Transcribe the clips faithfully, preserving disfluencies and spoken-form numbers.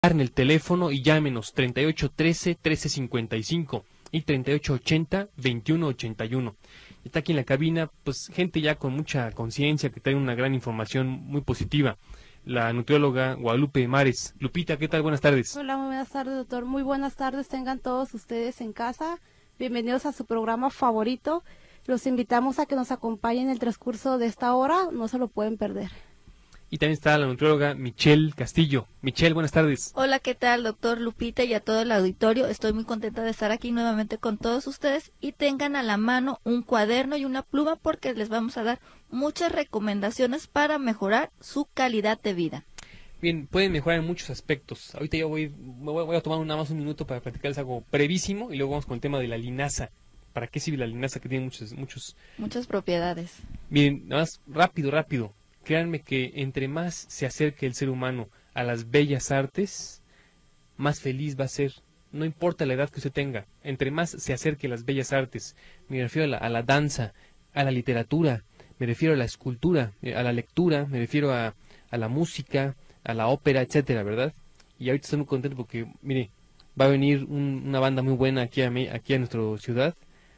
en el teléfono y llámenos treinta y ocho trece trece cincuenta y cinco y treinta y ocho ochenta veintiuno ochenta y uno. Está aquí en la cabina, pues gente ya con mucha conciencia, que trae una gran información muy positiva. La nutrióloga Guadalupe Mares. Lupita, ¿qué tal? Buenas tardes. Hola, muy buenas tardes, doctor. Muy buenas tardes, tengan todos ustedes en casa. Bienvenidos a su programa favorito. Los invitamos a que nos acompañen en el transcurso de esta hora, no se lo pueden perder. Y también está la nutrióloga Michelle Castillo. Michelle, buenas tardes. Hola, ¿qué tal, doctor Lupita y a todo el auditorio? Estoy muy contenta de estar aquí nuevamente con todos ustedes y tengan a la mano un cuaderno y una pluma porque les vamos a dar muchas recomendaciones para mejorar su calidad de vida. Bien, pueden mejorar en muchos aspectos. Ahorita yo voy, voy, voy a tomar nada más un minuto para platicarles algo brevísimo y luego vamos con el tema de la linaza. ¿Para qué sirve la linaza que tiene muchos... Muchos, muchas propiedades? Miren, nada más rápido, rápido. Créanme que entre más se acerque el ser humano a las bellas artes, más feliz va a ser. No importa la edad que usted tenga, entre más se acerque a las bellas artes, me refiero a la, a la danza, a la literatura, me refiero a la escultura, a la lectura, me refiero a, a la música, a la ópera, etcétera, ¿verdad? Y ahorita estoy muy contento porque, mire, va a venir un, una banda muy buena aquí a, aquí a nuestra ciudad.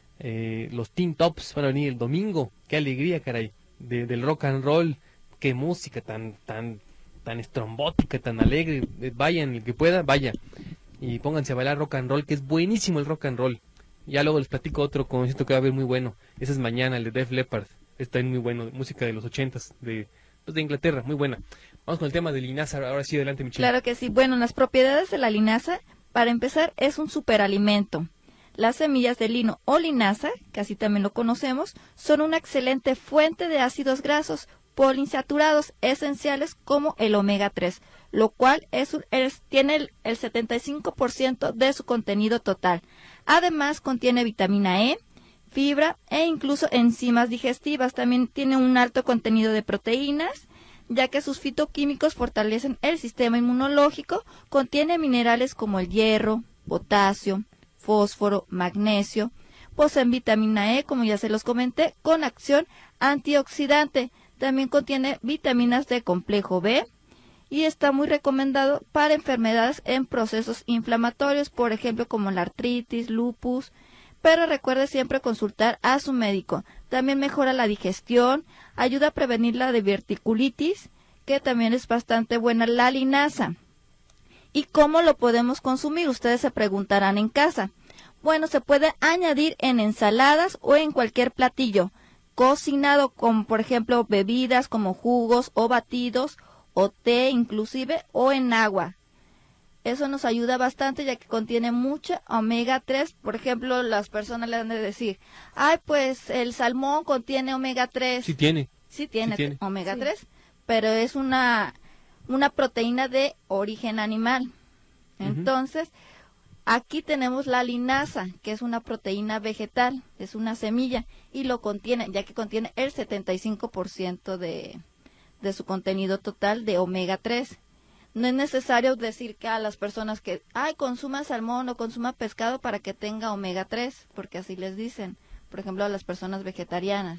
Eh, los Teen Tops van a venir el domingo. ¡Qué alegría, caray! De, del rock and roll. ¡Qué música tan tan tan estrombótica, tan alegre! Vayan, el que pueda, vaya. Y pónganse a bailar rock and roll, que es buenísimo el rock and roll. Ya luego les platico otro concierto que va a haber muy bueno. Ese es mañana, el de Def Leppard. Está muy bueno, música de los ochentas, de, pues de Inglaterra, muy buena. Vamos con el tema de linaza, ahora sí, adelante, Michelle. Claro que sí. Bueno, las propiedades de la linaza, para empezar, es un superalimento. Las semillas de lino o linaza, que así también lo conocemos, son una excelente fuente de ácidos grasos poliinsaturados esenciales como el omega tres, lo cual es, es, tiene el, el setenta y cinco por ciento de su contenido total. Además, contiene vitamina E, fibra e incluso enzimas digestivas. También tiene un alto contenido de proteínas, ya que sus fitoquímicos fortalecen el sistema inmunológico. Contiene minerales como el hierro, potasio, fósforo, magnesio. Poseen vitamina E, como ya se los comenté, con acción antioxidante. También contiene vitaminas de complejo B y está muy recomendado para enfermedades en procesos inflamatorios, por ejemplo como la artritis, lupus, pero recuerde siempre consultar a su médico. También mejora la digestión, ayuda a prevenir la diverticulitis, que también es bastante buena la linaza. ¿Y cómo lo podemos consumir? Ustedes se preguntarán en casa. Bueno, se puede añadir en ensaladas o en cualquier platillo cocinado, como por ejemplo bebidas como jugos o batidos o té inclusive, o en agua. Eso nos ayuda bastante ya que contiene mucha omega tres. Por ejemplo, las personas le han de decir, ay, pues el salmón contiene omega tres. Sí tiene. Sí tiene, sí tiene. omega sí. tres, pero es una, una proteína de origen animal. Entonces, uh-huh. Aquí tenemos la linaza, que es una proteína vegetal, es una semilla, y lo contiene, ya que contiene el setenta y cinco por ciento de, de su contenido total de omega tres. No es necesario decir que a las personas que, ay, consuman salmón o consuman pescado para que tenga omega tres, porque así les dicen, por ejemplo, a las personas vegetarianas,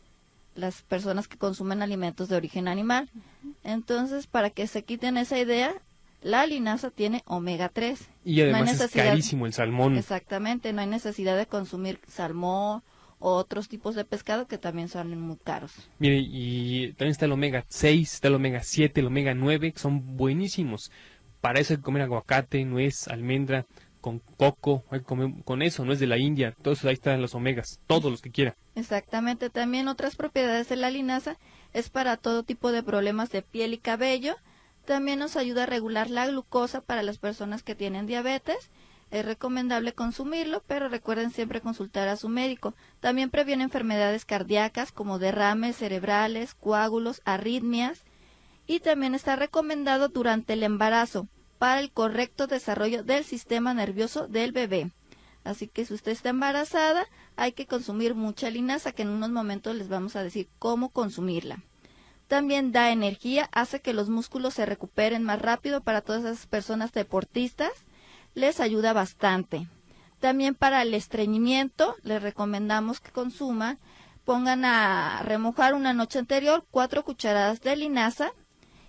las personas que consumen alimentos de origen animal. Entonces, para que se quiten esa idea, la linaza tiene omega tres. Y además no es carísimo el salmón. Exactamente, no hay necesidad de consumir salmón o otros tipos de pescado que también son muy caros. Mire, y también está el omega seis, está el omega siete, el omega nueve, que son buenísimos. Para eso hay que comer aguacate, nuez, almendra, con coco, hay que comer con eso, no es de la India, todo eso ahí están los omegas, todos los que quiera. Exactamente, también otras propiedades de la linaza es para todo tipo de problemas de piel y cabello. También nos ayuda a regular la glucosa para las personas que tienen diabetes. Es recomendable consumirlo, pero recuerden siempre consultar a su médico. También previene enfermedades cardíacas como derrames cerebrales, coágulos, arritmias. Y también está recomendado durante el embarazo para el correcto desarrollo del sistema nervioso del bebé. Así que si usted está embarazada, hay que consumir mucha linaza, que en unos momentos les vamos a decir cómo consumirla. También da energía, hace que los músculos se recuperen más rápido para todas esas personas deportistas, les ayuda bastante. También para el estreñimiento, les recomendamos que consuman, pongan a remojar una noche anterior cuatro cucharadas de linaza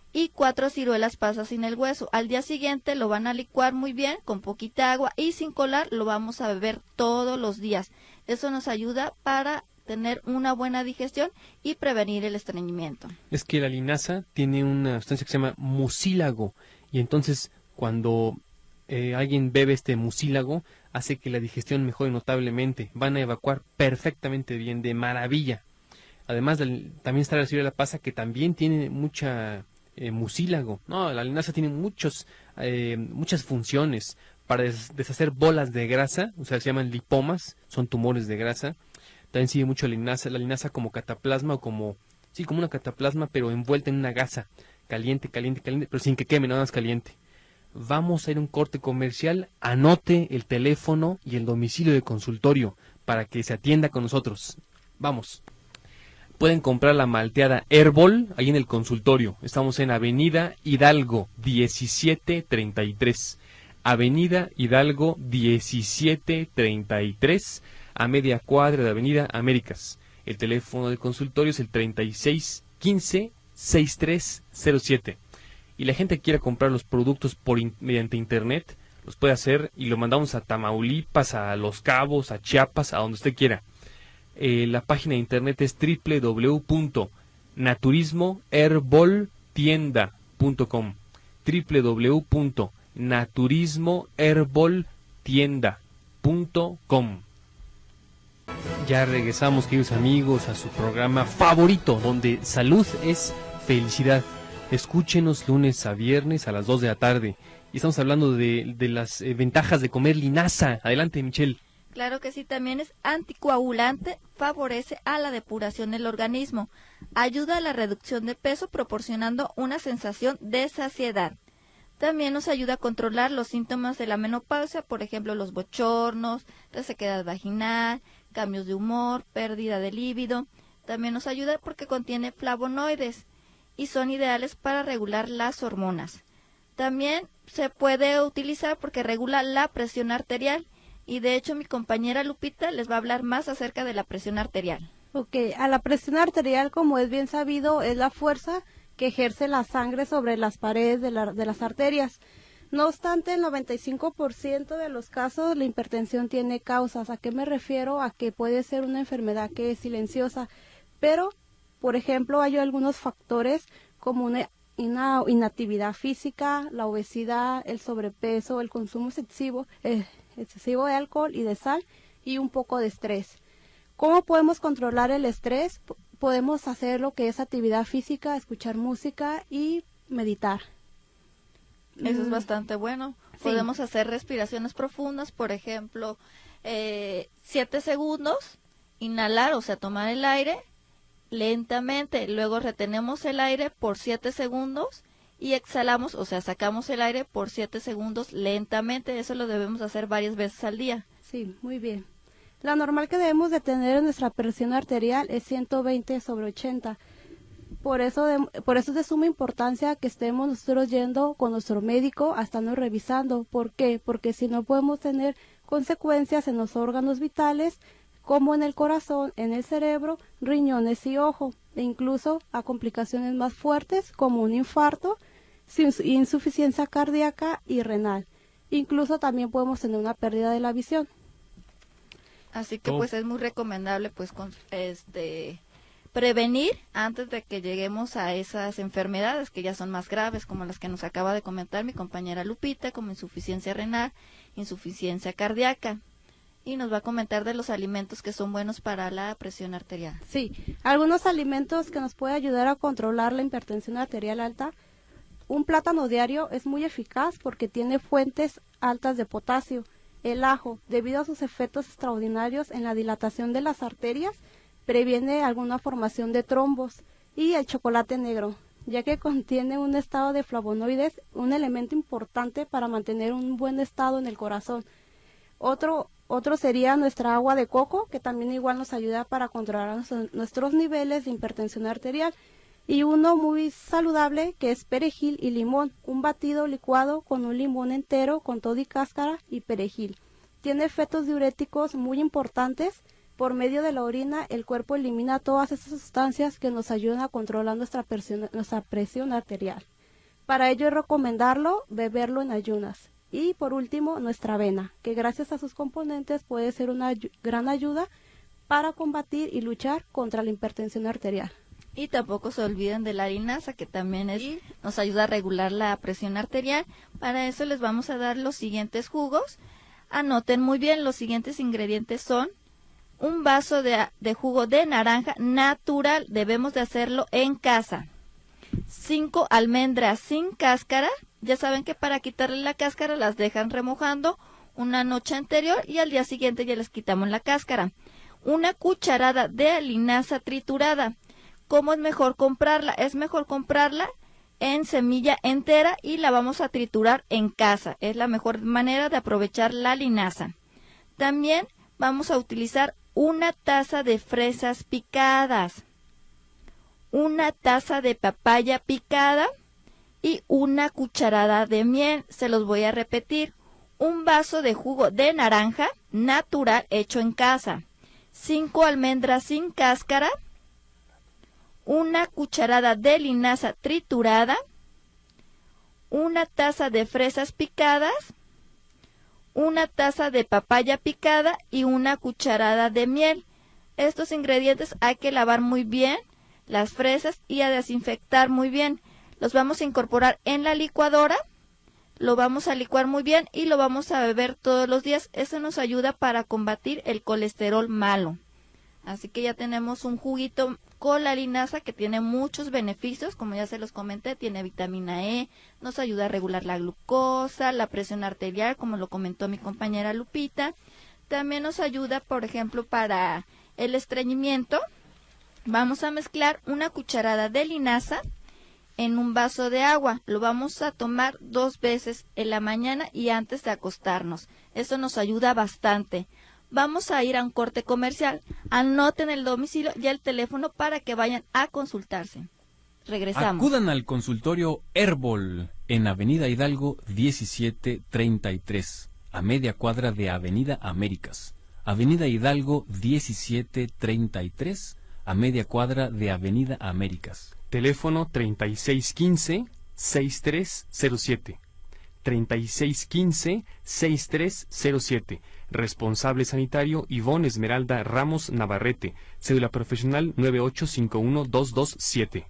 y cuatro ciruelas pasas sin el hueso. Al día siguiente lo van a licuar muy bien con poquita agua y sin colar lo vamos a beber todos los días. Eso nos ayuda para tener una buena digestión y prevenir el estreñimiento. Es que la linaza tiene una sustancia que se llama mucílago y entonces cuando eh, alguien bebe este mucílago hace que la digestión mejore notablemente. Van a evacuar perfectamente bien, de maravilla. Además, también está la ciruela pasa que también tiene mucha eh, mucílago. No, la linaza tiene muchos, eh, muchas funciones para des deshacer bolas de grasa, o sea, se llaman lipomas, son tumores de grasa. También sigue mucho la linaza, la linaza como cataplasma o como, sí, como una cataplasma, pero envuelta en una gasa, caliente, caliente, caliente, pero sin que queme, nada más caliente. Vamos a ir a un corte comercial, anote el teléfono y el domicilio de consultorio para que se atienda con nosotros. Vamos. Pueden comprar la malteada Herbol ahí en el consultorio. Estamos en Avenida Hidalgo diecisiete treinta y tres. Avenida Hidalgo diecisiete treinta y tres, a media cuadra de Avenida Américas. El teléfono del consultorio es el treinta y seis quince sesenta y tres cero siete. Y la gente que quiera comprar los productos por in mediante internet, los puede hacer y lo mandamos a Tamaulipas, a Los Cabos, a Chiapas, a donde usted quiera. Eh, la página de internet es doble u doble u doble u punto naturismo herbol tienda punto com, doble u doble u doble u punto naturismo herbol tienda punto com. Ya regresamos, queridos amigos, a su programa favorito, donde salud es felicidad. Escúchenos lunes a viernes a las dos de la tarde. Y estamos hablando de, de las eh, ventajas de comer linaza. Adelante, Michelle. Claro que sí, también es anticoagulante, favorece a la depuración del organismo, ayuda a la reducción de peso proporcionando una sensación de saciedad. También nos ayuda a controlar los síntomas de la menopausia, por ejemplo, los bochornos, resequedad vaginal, cambios de humor, pérdida de líbido. También nos ayuda porque contiene flavonoides y son ideales para regular las hormonas. También se puede utilizar porque regula la presión arterial. Y de hecho mi compañera Lupita les va a hablar más acerca de la presión arterial. Ok, a la presión arterial, como es bien sabido, es la fuerza que ejerce la sangre sobre las paredes de, la, de las arterias. No obstante, el noventa y cinco por ciento de los casos la hipertensión tiene causas. ¿A qué me refiero? A que puede ser una enfermedad que es silenciosa, pero, por ejemplo, hay algunos factores como una una inactividad física, la obesidad, el sobrepeso, el consumo excesivo, eh, excesivo de alcohol y de sal y un poco de estrés. ¿Cómo podemos controlar el estrés? P- podemos hacer lo que es actividad física, escuchar música y meditar. Eso es bastante bueno. Sí. Podemos hacer respiraciones profundas, por ejemplo, eh, siete segundos, inhalar, o sea, tomar el aire lentamente, luego retenemos el aire por siete segundos y exhalamos, o sea, sacamos el aire por siete segundos lentamente. Eso lo debemos hacer varias veces al día. Sí, muy bien. La normal que debemos de tener en nuestra presión arterial es ciento veinte sobre ochenta. Por eso, de, por eso es de suma importancia que estemos nosotros yendo con nuestro médico a estarnos revisando. ¿Por qué? Porque si no podemos tener consecuencias en los órganos vitales, como en el corazón, en el cerebro, riñones y ojo, e incluso a complicaciones más fuertes como un infarto, insuficiencia cardíaca y renal. Incluso también podemos tener una pérdida de la visión. Así que Oh. pues es muy recomendable pues con, este prevenir antes de que lleguemos a esas enfermedades que ya son más graves, como las que nos acaba de comentar mi compañera Lupita, como insuficiencia renal, insuficiencia cardíaca. Y nos va a comentar de los alimentos que son buenos para la presión arterial. Sí, algunos alimentos que nos pueden ayudar a controlar la hipertensión arterial alta. Un plátano diario es muy eficaz porque tiene fuentes altas de potasio. El ajo, debido a sus efectos extraordinarios en la dilatación de las arterias, previene alguna formación de trombos. Y el chocolate negro, ya que contiene un estado de flavonoides, un elemento importante para mantener un buen estado en el corazón. Otro, otro sería nuestra agua de coco, que también igual nos ayuda para controlar nuestros, nuestros niveles de hipertensión arterial. Y uno muy saludable, que es perejil y limón, un batido licuado con un limón entero, con todo y cáscara y perejil. Tiene efectos diuréticos muy importantes. Por medio de la orina, el cuerpo elimina todas esas sustancias que nos ayudan a controlar nuestra presión, nuestra presión arterial. Para ello es recomendarlo beberlo en ayunas. Y por último, nuestra avena, que gracias a sus componentes puede ser una gran ayuda para combatir y luchar contra la hipertensión arterial. Y tampoco se olviden de la linaza, que también es, nos ayuda a regular la presión arterial. Para eso les vamos a dar los siguientes jugos. Anoten muy bien, los siguientes ingredientes son un vaso de, de jugo de naranja natural, debemos de hacerlo en casa. Cinco almendras sin cáscara. Ya saben que para quitarle la cáscara las dejan remojando una noche anterior y al día siguiente ya les quitamos la cáscara. Una cucharada de linaza triturada. ¿Cómo es mejor comprarla? Es mejor comprarla en semilla entera y la vamos a triturar en casa. Es la mejor manera de aprovechar la linaza. También vamos a utilizar una taza de fresas picadas, una taza de papaya picada y una cucharada de miel. Se los voy a repetir. Un vaso de jugo de naranja natural hecho en casa, cinco almendras sin cáscara, una cucharada de linaza triturada, una taza de fresas picadas, una taza de papaya picada y una cucharada de miel. Estos ingredientes hay que lavar muy bien las fresas y a desinfectar muy bien. Los vamos a incorporar en la licuadora, lo vamos a licuar muy bien y lo vamos a beber todos los días. Eso nos ayuda para combatir el colesterol malo. Así que ya tenemos un juguito con la linaza que tiene muchos beneficios, como ya se los comenté, tiene vitamina E, nos ayuda a regular la glucosa, la presión arterial, como lo comentó mi compañera Lupita. También nos ayuda, por ejemplo, para el estreñimiento. Vamos a mezclar una cucharada de linaza en un vaso de agua. Lo vamos a tomar dos veces en la mañana y antes de acostarnos. Eso nos ayuda bastante. Vamos a ir a un corte comercial. Anoten el domicilio y el teléfono para que vayan a consultarse. Regresamos. Acudan al consultorio Herbol en Avenida Hidalgo diecisiete treinta y tres, a media cuadra de Avenida Américas. Avenida Hidalgo diecisiete treinta y tres, a media cuadra de Avenida Américas. Teléfono treinta y seis quince, sesenta y tres cero siete. treinta y seis quince, sesenta y tres cero siete. Responsable sanitario Ivonne Esmeralda Ramos Navarrete. Cédula profesional nueve ocho cinco uno dos dos siete.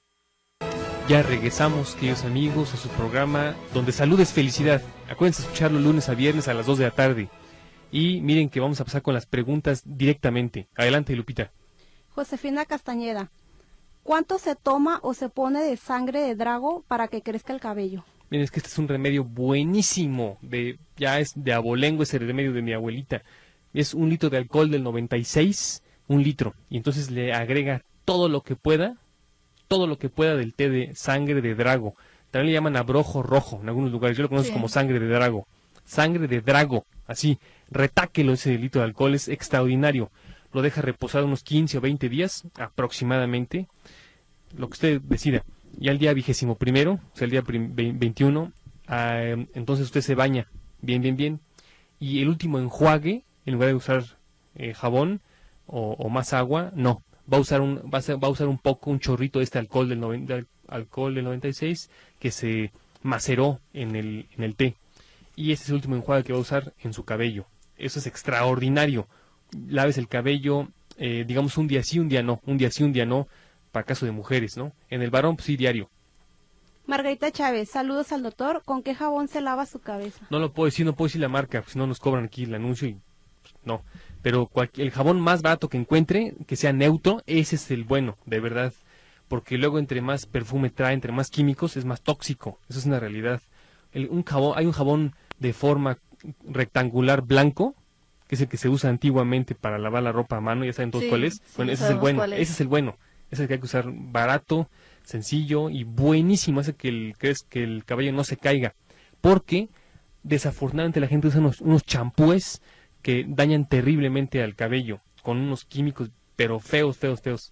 Ya regresamos, queridos amigos, a su programa donde salud es felicidad. Acuérdense de escucharlo lunes a viernes a las dos de la tarde. Y miren que vamos a pasar con las preguntas directamente. Adelante, Lupita. Josefina Castañeda, ¿cuánto se toma o se pone de sangre de drago para que crezca el cabello? Miren, es que este es un remedio buenísimo, de ya es de abolengo ese remedio de mi abuelita. Es un litro de alcohol del noventa y seis, un litro, y entonces le agrega todo lo que pueda, todo lo que pueda del té de sangre de drago. También le llaman abrojo rojo en algunos lugares, yo lo conozco sí. como sangre de drago. Sangre de drago, así, retáquelo ese litro de alcohol, es extraordinario. Lo deja reposar unos quince o veinte días aproximadamente, lo que usted decida. Y al día vigésimo primero, o sea, el día veintiuno, eh, entonces usted se baña bien, bien, bien. Y el último enjuague, en lugar de usar eh, jabón o, o más agua, no. Va a usar un va a, ser, va a usar un poco, un chorrito de este alcohol del, noventa, alcohol del noventa y seis que se maceró en el, en el té. Y este es el último enjuague que va a usar en su cabello. Eso es extraordinario. Laves el cabello, eh, digamos un día sí, un día no, un día sí, un día no. Para caso de mujeres, ¿no? En el varón, pues sí, diario. Margarita Chávez, saludos al doctor. ¿Con qué jabón se lava su cabeza? No lo puedo decir, no puedo decir la marca, pues si no nos cobran aquí el anuncio y pues, no. Pero cualquier, el jabón más barato que encuentre, que sea neutro, ese es el bueno, de verdad. Porque luego entre más perfume trae, entre más químicos, es más tóxico. Eso es una realidad. El, un jabón, hay un jabón de forma rectangular blanco, que es el que se usa antiguamente para lavar la ropa a mano, ya saben todos sí, cuál es. Sí, bueno, ese es el bueno, es. ese es el bueno. Es el que hay que usar barato, sencillo y buenísimo, hace que el, que es, que el cabello no se caiga. Porque desafortunadamente la gente usa unos, unos champúes que dañan terriblemente al cabello, con unos químicos, pero feos, feos, feos.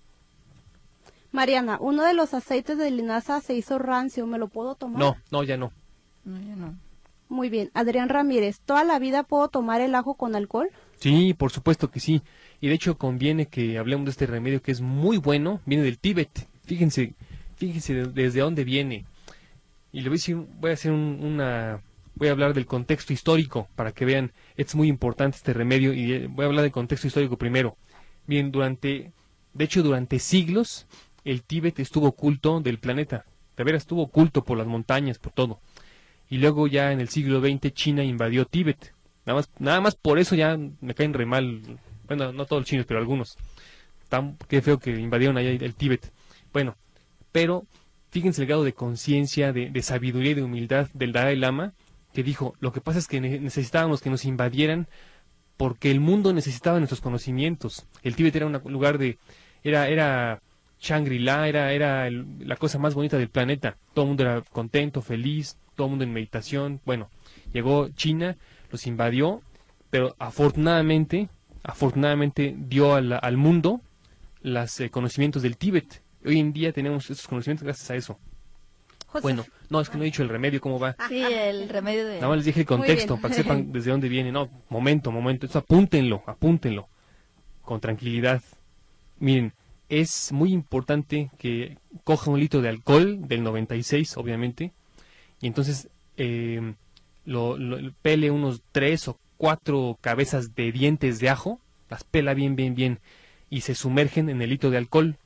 Mariana, uno de los aceites de linaza se hizo rancio, ¿me lo puedo tomar? No, no, ya no. No, ya no. Muy bien. Adrián Ramírez, ¿toda la vida puedo tomar el ajo con alcohol? Sí, por supuesto que sí. Y de hecho conviene que hablemos de este remedio que es muy bueno. Viene del Tíbet. Fíjense, fíjense desde dónde viene. Y le voy a decir, voy a hacer un, una, voy a hablar del contexto histórico para que vean, es muy importante este remedio y voy a hablar del contexto histórico primero. Bien, durante, de hecho durante siglos el Tíbet estuvo oculto del planeta, de veras estuvo oculto por las montañas, por todo. Y luego ya en el siglo veinte China invadió Tíbet. Nada más, nada más por eso ya me caen re mal, bueno, no todos los chinos, pero algunos. Tan, qué feo que invadieron allá el Tíbet. Bueno, pero fíjense el grado de conciencia, de, de sabiduría y de humildad del Dalai Lama, que dijo, lo que pasa es que necesitábamos que nos invadieran porque el mundo necesitaba nuestros conocimientos. El Tíbet era un lugar de, era, era Shangri-La, era, era el, la cosa más bonita del planeta. Todo el mundo era contento, feliz, todo el mundo en meditación. Bueno, llegó China, los invadió, pero afortunadamente, afortunadamente dio al, al mundo los eh, conocimientos del Tíbet. Hoy en día tenemos esos conocimientos gracias a eso. José. Bueno, no, es que no he dicho el remedio, ¿cómo va? Sí, el remedio de... Nada más les dije el contexto, para que sepan desde dónde viene. No, momento, momento, eso apúntenlo, apúntenlo, con tranquilidad. Miren, es muy importante que coja un litro de alcohol, del noventa y seis, obviamente, y entonces eh, lo, lo, pele unos tres o cuatro cabezas de dientes de ajo, las pela bien, bien, bien, y se sumergen en el litro de alcohol,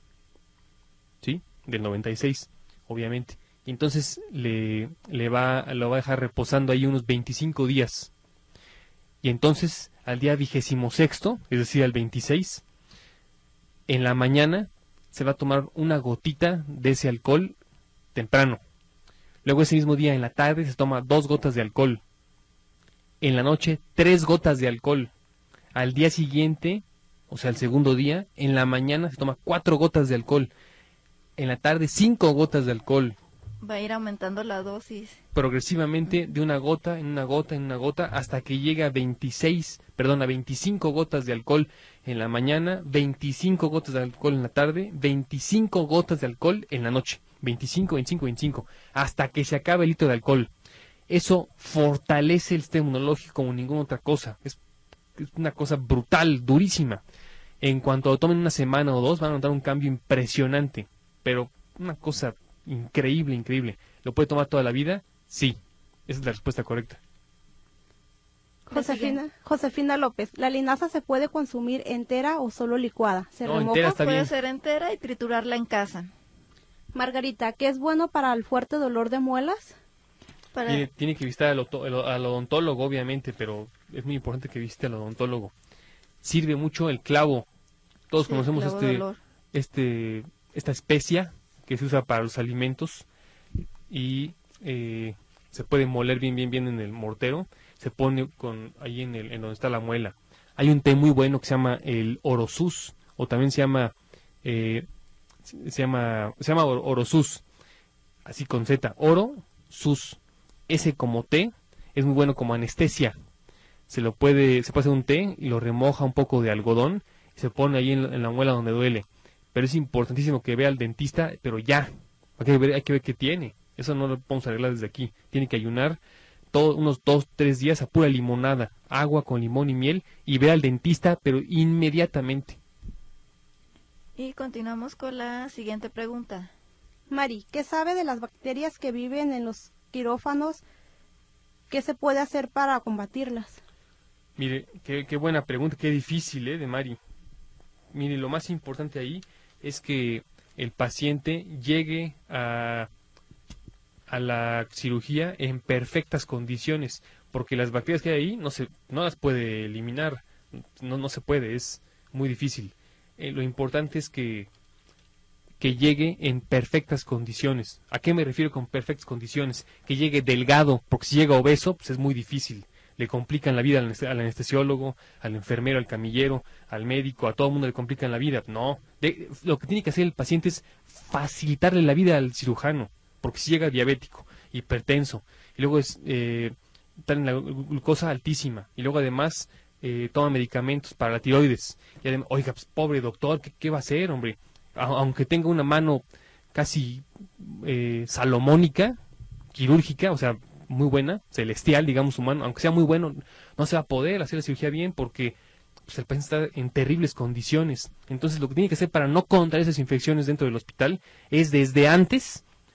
¿sí? Del noventa y seis, obviamente. Y entonces le, le va, lo va a dejar reposando ahí unos veinticinco días. Y entonces, al día vigésimo sexto, es decir, al veintiséis, en la mañana se va a tomar una gotita de ese alcohol temprano. Luego ese mismo día, en la tarde, se toma dos gotas de alcohol. En la noche, tres gotas de alcohol. Al día siguiente, o sea, el segundo día, en la mañana se toma cuatro gotas de alcohol. En la tarde, cinco gotas de alcohol. Va a ir aumentando la dosis. Progresivamente, de una gota en una gota en una gota, hasta que llega a veintiséis, perdón, a veinticinco gotas de alcohol en la mañana, veinticinco gotas de alcohol en la tarde, veinticinco gotas de alcohol en la noche. veinticinco, veinticinco, veinticinco, hasta que se acabe el litro de alcohol. Eso fortalece el sistema inmunológico como ninguna otra cosa. Es, es una cosa brutal, durísima. En cuanto lo tomen una semana o dos, van a notar un cambio impresionante. Pero una cosa increíble, increíble. ¿Lo puede tomar toda la vida? Sí. Esa es la respuesta correcta. Josefina, Josefina López, ¿la linaza se puede consumir entera o solo licuada? ¿Se No, remoja? entera está Puede bien. ser entera y triturarla en casa. Margarita, ¿qué es bueno para el fuerte dolor de muelas? Para... Tiene, tiene que visitar al, oto- al odontólogo, obviamente, pero es muy importante que visite al odontólogo. Sirve mucho el clavo. Todos Sí, conocemos clavo de este, olor. este, esta especia que se usa para los alimentos y eh, se puede moler bien, bien, bien en el mortero. Se pone con ahí en, el, en donde está la muela. Hay un té muy bueno que se llama el Orosus, o también se llama, eh, se llama, se llama or- Orosus, así con Z, Oro Sus. Ese como té es muy bueno como anestesia. Se lo puede, se puede hacer un té y lo remoja un poco de algodón y se pone ahí en, la- en la muela donde duele. Pero es importantísimo que vea al dentista, pero ya. Hay que ver, hay que ver qué tiene. Eso no lo podemos arreglar desde aquí. Tiene que ayunar todo, unos dos, tres días a pura limonada, agua con limón y miel, y ver al dentista, pero inmediatamente. Y continuamos con la siguiente pregunta. Mari, ¿qué sabe de las bacterias que viven en los quirófanos? ¿Qué se puede hacer para combatirlas? Mire, qué, qué buena pregunta, qué difícil, ¿eh? De Mari. Mire, lo más importante ahí es que el paciente llegue a, a la cirugía en perfectas condiciones, porque las bacterias que hay ahí no, se, no las puede eliminar, no, no se puede, es muy difícil. Eh, lo importante es que, que llegue en perfectas condiciones. ¿A qué me refiero con perfectas condiciones? Que llegue delgado, porque si llega obeso, pues es muy difícil. Le complican la vida al anest- al anestesiólogo, al enfermero, al camillero, al médico, a todo el mundo le complican la vida. No, de- lo que tiene que hacer el paciente es facilitarle la vida al cirujano, porque si llega diabético, hipertenso, y luego es, eh, está en la glu- glucosa altísima, y luego además eh, toma medicamentos para la tiroides. Y además, oiga, pues, pobre doctor, ¿qué, qué va a hacer, hombre? A- aunque tenga una mano casi eh, salomónica, quirúrgica, o sea, muy buena, celestial, digamos, humano, aunque sea muy bueno, no se va a poder hacer la cirugía bien porque pues, el paciente está en terribles condiciones. Entonces, lo que tiene que hacer para no contraer esas infecciones dentro del hospital es desde antes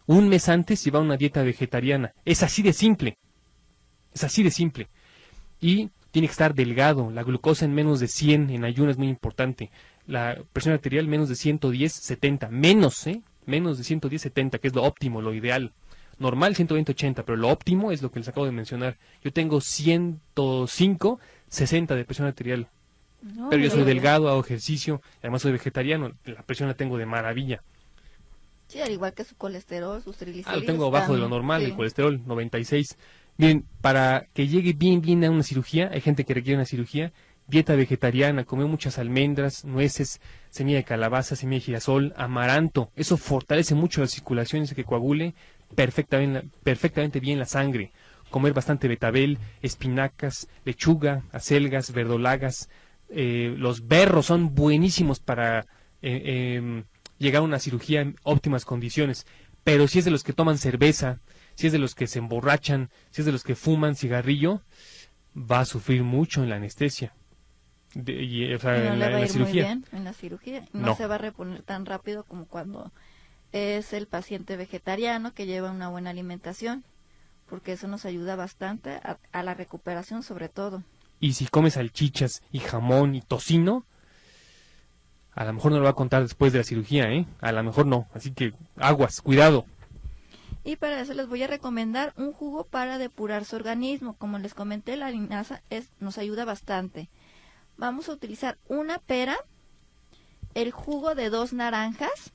Un mes antes llevar una dieta vegetariana. Es así de simple. Es así de simple. Y tiene que estar delgado. La glucosa en menos de cien en ayuno es muy importante. La presión arterial menos de ciento diez, setenta. Menos, ¿eh? Menos de ciento diez, setenta, que es lo óptimo, lo ideal. Normal ciento veinte, ochenta, pero lo óptimo es lo que les acabo de mencionar. Yo tengo ciento cinco, sesenta de presión arterial. No, Pero yo soy no, delgado, hago ejercicio, además soy vegetariano, la presión la tengo de maravilla. Sí, al igual que su colesterol, sus Ah, triglicéridos. lo tengo bajo de lo también, normal, sí. el colesterol noventa y seis. Miren, para que llegue bien, bien a una cirugía, hay gente que requiere una cirugía, dieta vegetariana, comer muchas almendras, nueces, semilla de calabaza, semilla de girasol, amaranto. Eso fortalece mucho la circulación y hace que coagule perfectamente, perfectamente bien la sangre. Comer bastante betabel, espinacas, lechuga, acelgas, verdolagas. Eh, los berros son buenísimos para eh, eh, llegar a una cirugía en óptimas condiciones. Pero si es de los que toman cerveza, si es de los que se emborrachan, si es de los que fuman cigarrillo, va a sufrir mucho en la anestesia. De, y, o sea, Y no en le la, va en a la ir muy cirugía. bien en la cirugía. No, No. se va a reponer tan rápido como cuando es el paciente vegetariano que lleva una buena alimentación, porque eso nos ayuda bastante a, a la recuperación sobre todo. Y si comes salchichas y jamón y tocino, a lo mejor no lo va a contar después de la cirugía, ¿eh? A lo mejor no. Así que aguas, cuidado. Y para eso les voy a recomendar un jugo para depurar su organismo. Como les comenté, la linaza es, nos ayuda bastante. Vamos a utilizar una pera, el jugo de dos naranjas,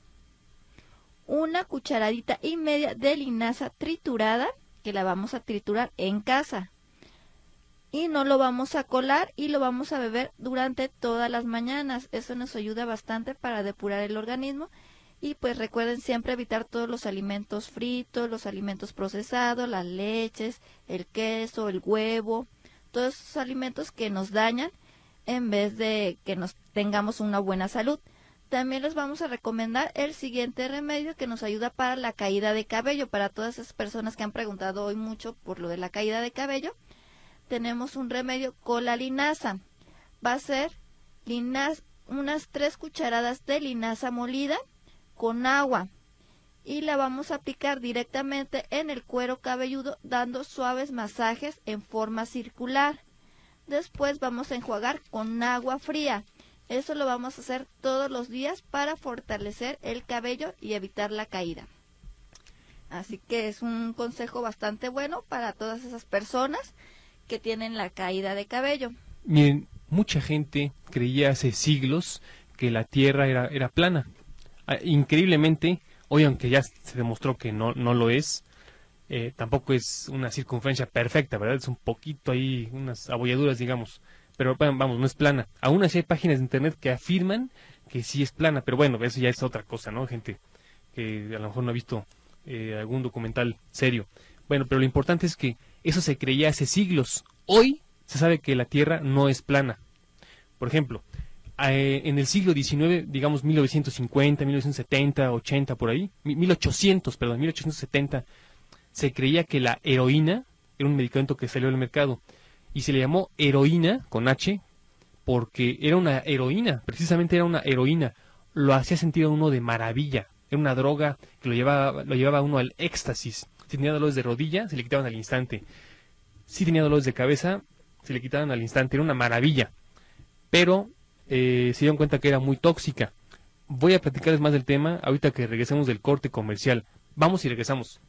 una cucharadita y media de linaza triturada, que la vamos a triturar en casa. Y no lo vamos a colar y lo vamos a beber durante todas las mañanas. Eso nos ayuda bastante para depurar el organismo. Y pues recuerden siempre evitar todos los alimentos fritos, los alimentos procesados, las leches, el queso, el huevo, todos esos alimentos que nos dañan en vez de que nos tengamos una buena salud. También les vamos a recomendar el siguiente remedio que nos ayuda para la caída de cabello. Para todas esas personas que han preguntado hoy mucho por lo de la caída de cabello, tenemos un remedio con la linaza. Va a ser linaz, unas tres cucharadas de linaza molida con agua y la vamos a aplicar directamente en el cuero cabelludo dando suaves masajes en forma circular. Después vamos a enjuagar con agua fría. Eso lo vamos a hacer todos los días para fortalecer el cabello y evitar la caída. Así que es un consejo bastante bueno para todas esas personas que tienen la caída de cabello. Miren, mucha gente creía hace siglos que la Tierra era, era plana. Ah, increíblemente, hoy aunque ya se demostró que no, no lo es, eh, tampoco es una circunferencia perfecta, ¿verdad? Es un poquito ahí, unas abolladuras, digamos. Pero bueno, vamos, no es plana. Aún así hay páginas de internet que afirman que sí es plana, pero bueno, eso ya es otra cosa, ¿no? Gente que a lo mejor no ha visto eh, algún documental serio. Bueno, pero lo importante es que eso se creía hace siglos. Hoy se sabe que la Tierra no es plana. Por ejemplo, eh, en el siglo diecinueve, digamos mil novecientos cincuenta, mil novecientos setenta, ochenta, por ahí, mil ochocientos, perdón, mil ochocientos setenta, se creía que la heroína era un medicamento que salió al mercado. Y se le llamó heroína, con H, porque era una heroína, precisamente era una heroína. Lo hacía sentir a uno de maravilla. Era una droga que lo llevaba, lo llevaba a uno al éxtasis. Si tenía dolores de rodilla, se le quitaban al instante. Si tenía dolores de cabeza, se le quitaban al instante. Era una maravilla. Pero eh, se dieron cuenta que era muy tóxica. Voy a platicarles más del tema ahorita que regresemos del corte comercial. Vamos y regresamos.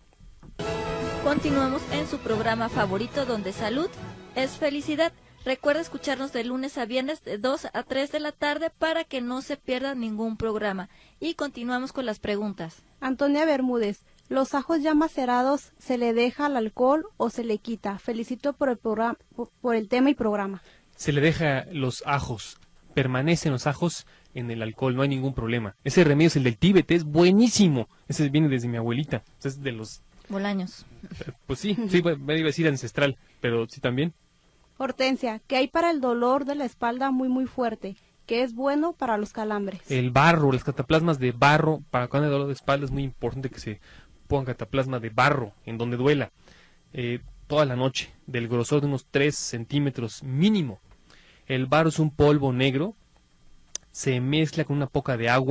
Continuamos en su programa favorito donde salud es felicidad. Recuerda escucharnos de lunes a viernes de dos a tres de la tarde para que no se pierda ningún programa. Y continuamos con las preguntas. Antonia Bermúdez, ¿los ajos ya macerados se le deja al alcohol o se le quita? Felicito por el, programa, por el tema y programa. Se le deja los ajos, permanecen los ajos en el alcohol, no hay ningún problema. Ese remedio es el del Tíbet, es buenísimo. Ese viene desde mi abuelita, es de los... Bolaños. Pues sí, sí, iba a decir ancestral, pero sí también. Hortensia, ¿qué hay para el dolor de la espalda muy muy fuerte? ¿Qué es bueno para los calambres? El barro, las cataplasmas de barro, para cuando hay dolor de espalda es muy importante que se pongan cataplasma de barro en donde duela. Eh, toda la noche, del grosor de unos tres centímetros mínimo. El barro es un polvo negro, se mezcla con una poca de agua,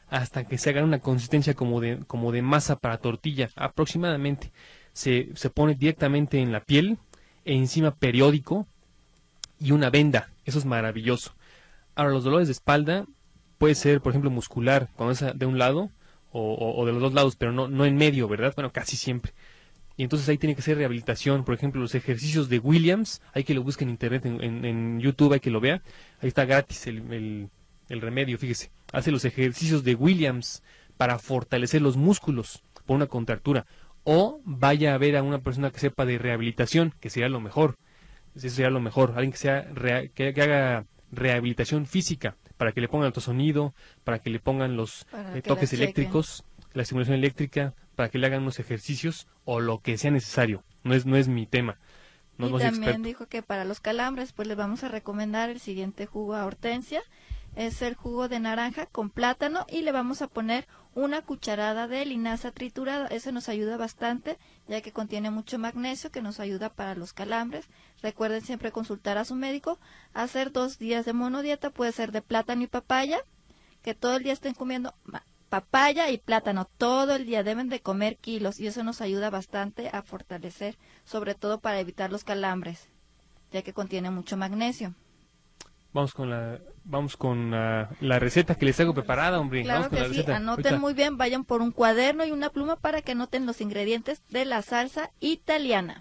hasta que se haga una consistencia como de, como de masa para tortilla, aproximadamente. Se, se pone directamente en la piel, enzima periódico y una venda. Eso es maravilloso. Ahora, los dolores de espalda puede ser, por ejemplo, muscular, cuando es de un lado o, o, o de los dos lados, pero no, no en medio, ¿verdad? Bueno, casi siempre. Y entonces ahí tiene que ser rehabilitación. Por ejemplo, los ejercicios de Williams, hay que lo busque en internet, en, en, en YouTube, hay que lo vea. Ahí está gratis el, el, el remedio, fíjese. Hace los ejercicios de Williams para fortalecer los músculos por una contractura. O vaya a ver a una persona que sepa de rehabilitación, que sería lo mejor. Eso sería lo mejor. Alguien que, sea rea, que, que haga rehabilitación física, para que le pongan ultrasonido, para que le pongan los eh, toques eléctricos, la estimulación eléctrica, para que le hagan unos ejercicios o lo que sea necesario. No es no es mi tema. No, y no soy también experto. dijo que para los calambres pues les vamos a recomendar el siguiente jugo a Hortensia. Es el jugo de naranja con plátano y le vamos a poner una cucharada de linaza triturada. Eso nos ayuda bastante, ya que contiene mucho magnesio que nos ayuda para los calambres. Recuerden siempre consultar a su médico. Hacer dos días de monodieta, puede ser de plátano y papaya, que todo el día estén comiendo papaya y plátano. Todo el día deben de comer kilos y eso nos ayuda bastante a fortalecer, sobre todo para evitar los calambres, ya que contiene mucho magnesio. Vamos con la vamos con la, la receta que les traigo preparada, hombre. Claro Vamos con que la sí, receta. anoten Ahorita. muy bien, vayan por un cuaderno y una pluma para que anoten los ingredientes de la salsa italiana.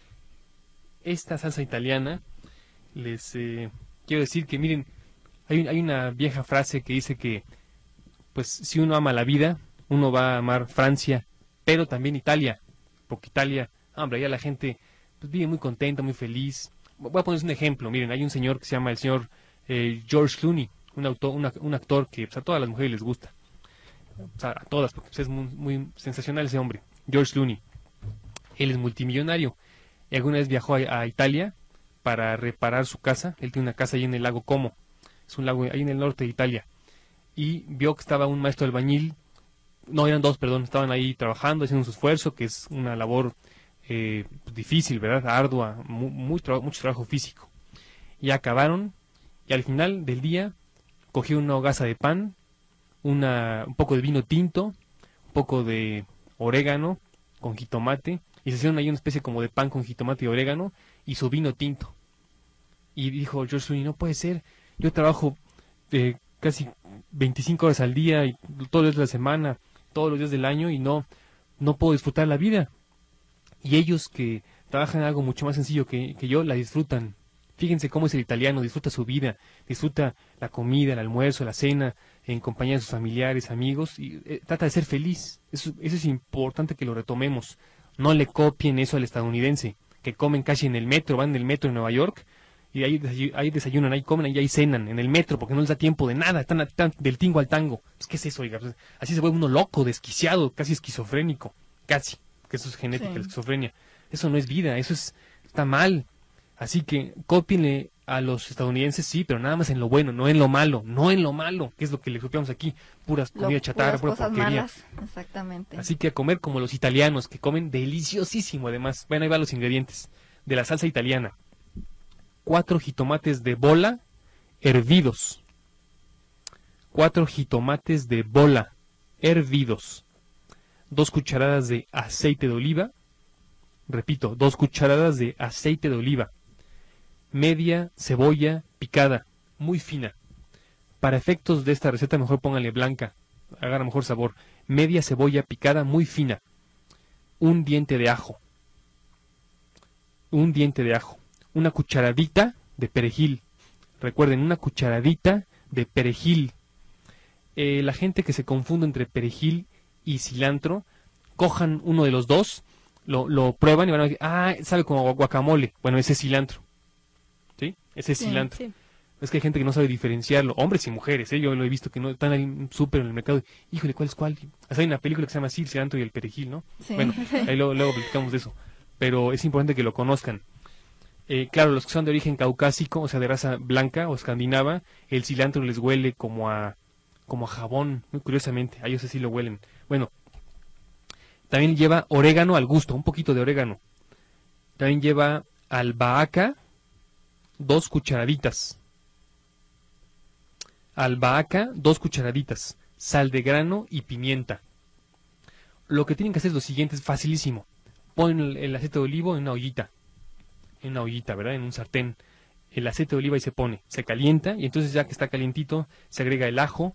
Esta salsa italiana, les eh, quiero decir que miren, hay, hay una vieja frase que dice que pues si uno ama la vida, uno va a amar Francia, pero también Italia, porque Italia, hombre, ya la gente pues, vive muy contenta, muy feliz. Voy a ponerles un ejemplo, miren, hay un señor que se llama el señor eh, George Clooney, un, autor, una, un actor que pues, a todas las mujeres les gusta, o sea, a todas, porque pues, es muy, muy sensacional ese hombre, George Clooney. Él es multimillonario, y alguna vez viajó a, a Italia para reparar su casa. Él tiene una casa ahí en el lago Como, es un lago ahí en el norte de Italia, y vio que estaba un maestro albañil, no, eran dos, perdón, estaban ahí trabajando, haciendo su esfuerzo, que es una labor eh, difícil, ¿verdad? Ardua, muy, muy tra mucho trabajo físico. Y acabaron, y al final del día cogió una hogaza de pan, una, un poco de vino tinto, un poco de orégano con jitomate, y se hicieron ahí una especie como de pan con jitomate y orégano, y su vino tinto. Y dijo George Clooney, no puede ser, yo trabajo eh, casi veinticinco horas al día, y todos los días de la semana, todos los días del año, y no, no puedo disfrutar la vida. Y ellos que trabajan en algo mucho más sencillo que, que yo, la disfrutan. Fíjense cómo es el italiano, disfruta su vida, disfruta la comida, el almuerzo, la cena, en compañía de sus familiares, amigos, y eh, trata de ser feliz. Eso, eso es importante que lo retomemos. No le copien eso al estadounidense, que comen casi en el metro, van en el metro en Nueva York, y ahí, desayu ahí desayunan, ahí comen, y ahí cenan, en el metro, porque no les da tiempo de nada, están, están del tingo al tango. Pues, ¿qué es eso, oiga? Pues, así se vuelve uno loco, desquiciado, casi esquizofrénico, casi, que eso es genética, sí. La esquizofrenia. Eso no es vida, eso es, está mal. Así que cópienle a los estadounidenses, sí, pero nada más en lo bueno, no en lo malo, no en lo malo, que es lo que le copiamos aquí, puras comida chatarra, pura porquería. Malas. Exactamente. Así que a comer como los italianos, que comen deliciosísimo además. Bueno, ahí van los ingredientes de la salsa italiana. Cuatro jitomates de bola hervidos. Cuatro jitomates de bola hervidos. Dos cucharadas de aceite de oliva. Repito, dos cucharadas de aceite de oliva. Media cebolla picada, muy fina. Para efectos de esta receta mejor pónganle blanca, agarra mejor sabor. Media cebolla picada, muy fina. Un diente de ajo. Un diente de ajo. Una cucharadita de perejil. Recuerden, una cucharadita de perejil. Eh, la gente que se confunde entre perejil y cilantro, cojan uno de los dos, lo, lo prueban y van a decir, ah, sabe como guacamole. Bueno, ese es cilantro. ¿Sí? Ese es sí, cilantro. Sí. Es que hay gente que no sabe diferenciarlo, hombres y mujeres, ¿eh? Yo lo he visto que no están ahí súper en el mercado. Híjole, ¿cuál es cuál? Hasta hay una película que se llama así, el cilantro y el perejil, ¿no? Sí. Bueno, ahí luego, luego platicamos de eso. Pero es importante que lo conozcan. Eh, claro, los que son de origen caucásico, o sea, de raza blanca o escandinava, el cilantro les huele como a como a jabón, muy curiosamente, a ellos así lo huelen. Bueno, también lleva orégano al gusto, un poquito de orégano. También lleva albahaca, dos cucharaditas. Albahaca, dos cucharaditas. sal de grano y pimienta. Lo que tienen que hacer es lo siguiente, es facilísimo. Ponen el, el aceite de olivo en una ollita, en una ollita, ¿verdad? En un sartén. El aceite de oliva ahí se pone, se calienta y entonces ya que está calientito se agrega el ajo,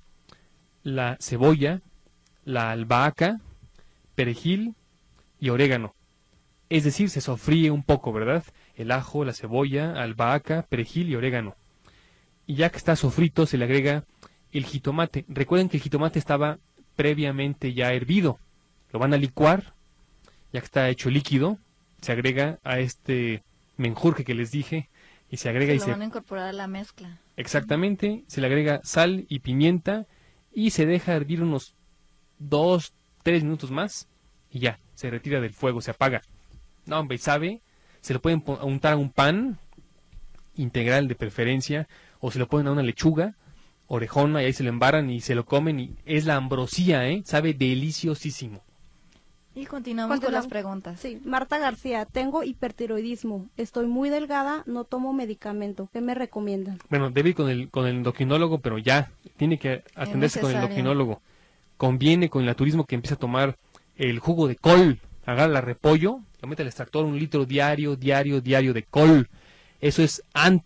la cebolla, la albahaca, perejil y orégano. Es decir, se sofríe un poco, ¿verdad? El ajo, la cebolla, albahaca, perejil y orégano. Y ya que está sofrito se le agrega el jitomate. Recuerden que el jitomate estaba previamente ya hervido. Lo van a licuar, ya que está hecho líquido, se agrega a este menjurje que les dije y se agrega se y lo se... van a incorporar a la mezcla. Exactamente, se le agrega sal y pimienta y se deja hervir unos dos, tres minutos más y ya, se retira del fuego, se apaga. No, hombre, ¿sabe? Se lo pueden untar a un pan integral de preferencia o se lo ponen a una lechuga orejona y ahí se lo embarran y se lo comen y es la ambrosía, ¿eh? Sabe deliciosísimo. Y continuamos, continuamos con las preguntas. Sí, Marta García, tengo hipertiroidismo, estoy muy delgada, no tomo medicamento, ¿qué me recomiendan? Bueno, debe ir con el, con el endocrinólogo, pero ya, tiene que atenderse con el endocrinólogo. Conviene con el naturismo que empiece a tomar el jugo de col, agarra la repollo, lo mete al extractor, un litro diario, diario, diario de col. Eso es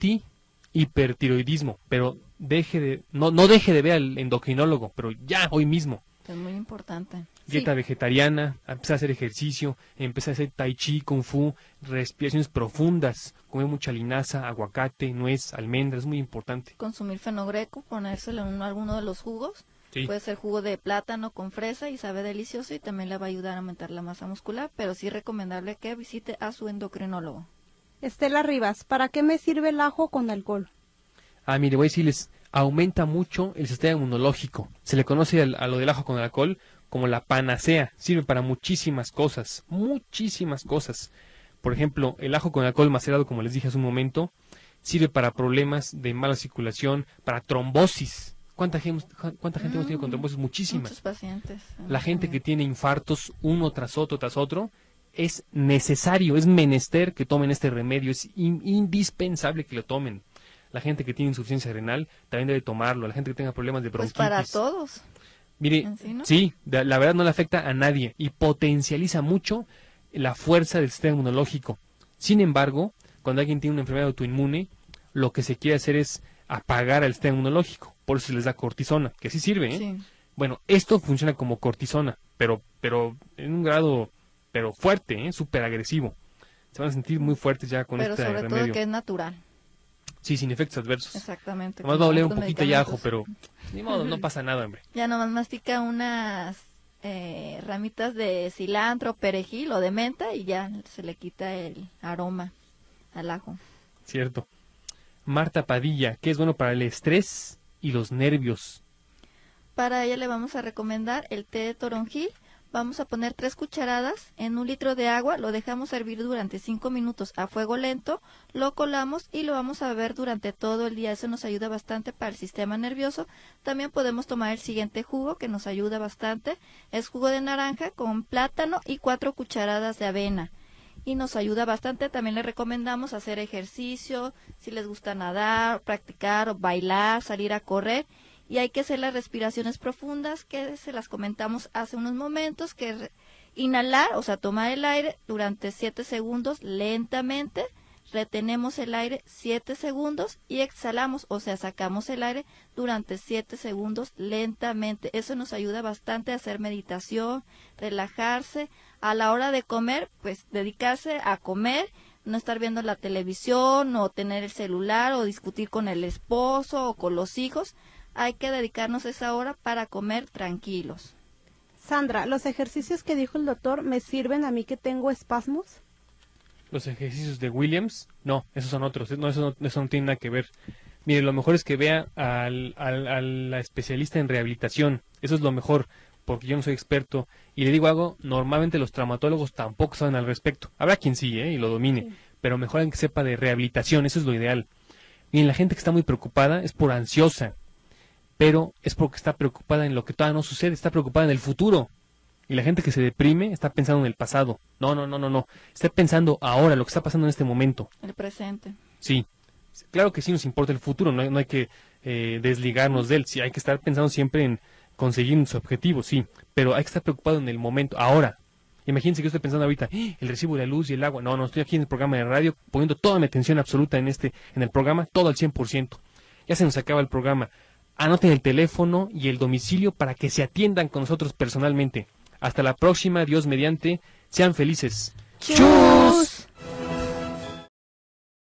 anti-hipertiroidismo, pero deje de, no, no deje de ver al endocrinólogo, pero ya, hoy mismo. Es muy importante. Dieta sí. vegetariana, empezar a hacer ejercicio, empezar a hacer tai chi, kung fu, respiraciones profundas, comer mucha linaza, aguacate, nuez, almendras, es muy importante. Consumir fenogreco, ponérselo en alguno de los jugos. Sí. Puede ser jugo de plátano con fresa y sabe delicioso y también le va a ayudar a aumentar la masa muscular, pero sí es recomendable que visite a su endocrinólogo. Estela Rivas, ¿para qué me sirve el ajo con alcohol? Ah, mire, voy a decirles, aumenta mucho el sistema inmunológico. Se le conoce a lo del ajo con alcohol como la panacea, sirve para muchísimas cosas, muchísimas cosas. Por ejemplo, el ajo con alcohol macerado, como les dije hace un momento, sirve para problemas de mala circulación, para trombosis. ¿Cuánta gente, cuánta gente mm, hemos tenido con trombosis? Muchísimas. Muchos pacientes. La gente que tiene infartos uno tras otro, tras otro, es necesario, es menester que tomen este remedio, es in, indispensable que lo tomen. La gente que tiene insuficiencia renal también debe tomarlo, la gente que tenga problemas de bronquitis. Pues para todos. Mire, sí, ¿no? sí, la verdad no le afecta a nadie y potencializa mucho la fuerza del sistema inmunológico. Sin embargo, cuando alguien tiene una enfermedad autoinmune, lo que se quiere hacer es apagar al sistema inmunológico. Por eso se les da cortisona, que sí sirve, ¿eh? Sí. Bueno, esto funciona como cortisona, pero pero en un grado pero fuerte, ¿eh? Súper agresivo. Se van a sentir muy fuertes ya con pero este remedio. Pero sobre todo que es natural. Sí, sin efectos adversos. Exactamente. Nomás va a oler un poquito de ajo, pero ni modo, no pasa nada, hombre. Ya nomás mastica unas eh, ramitas de cilantro, perejil o de menta y ya se le quita el aroma al ajo. Cierto. Marta Padilla, ¿qué es bueno para el estrés y los nervios? Para ella le vamos a recomendar el té de toronjil. Vamos a poner tres cucharadas en un litro de agua, lo dejamos hervir durante cinco minutos a fuego lento, lo colamos y lo vamos a beber durante todo el día. Eso nos ayuda bastante para el sistema nervioso. También podemos tomar el siguiente jugo que nos ayuda bastante. Es jugo de naranja con plátano y cuatro cucharadas de avena. Y nos ayuda bastante. También les recomendamos hacer ejercicio, si les gusta nadar, practicar o bailar, salir a correr. Y hay que hacer las respiraciones profundas que se las comentamos hace unos momentos, que re- inhalar, o sea, tomar el aire durante siete segundos lentamente, retenemos el aire siete segundos y exhalamos, o sea, sacamos el aire durante siete segundos lentamente. Eso nos ayuda bastante a hacer meditación, relajarse. A la hora de comer, pues dedicarse a comer, no estar viendo la televisión o tener el celular o discutir con el esposo o con los hijos. Hay que dedicarnos esa hora para comer tranquilos. Sandra, ¿los ejercicios que dijo el doctor me sirven a mí que tengo espasmos? Los ejercicios de Williams, no, esos son otros, no, eso, no, eso no tiene nada que ver. Mire, lo mejor es que vea al, al, a la especialista en rehabilitación, eso es lo mejor, porque yo no soy experto. Y le digo algo, normalmente los traumatólogos tampoco saben al respecto. Habrá quien sí, ¿eh? Y lo domine, sí. Pero mejor en que sepa de rehabilitación, eso es lo ideal. Miren, la gente que está muy preocupada es por ansiosa, pero es porque está preocupada en lo que todavía no sucede, está preocupada en el futuro. Y la gente que se deprime está pensando en el pasado. No, no, no, no, no. Está pensando ahora, lo que está pasando en este momento. El presente. Sí. Claro que sí nos importa el futuro, no hay, no hay que eh, desligarnos de él. Sí, hay que estar pensando siempre en conseguir su objetivo, sí, pero hay que estar preocupado en el momento, ahora. Imagínense que yo estoy pensando ahorita, ¡eh! El recibo de la luz y el agua. No, no, estoy aquí en el programa de radio poniendo toda mi atención absoluta en este, en el programa, todo al cien por ciento. Ya se nos acaba el programa. Anoten el teléfono y el domicilio para que se atiendan con nosotros personalmente. Hasta la próxima, Dios mediante, sean felices. ¡Chus!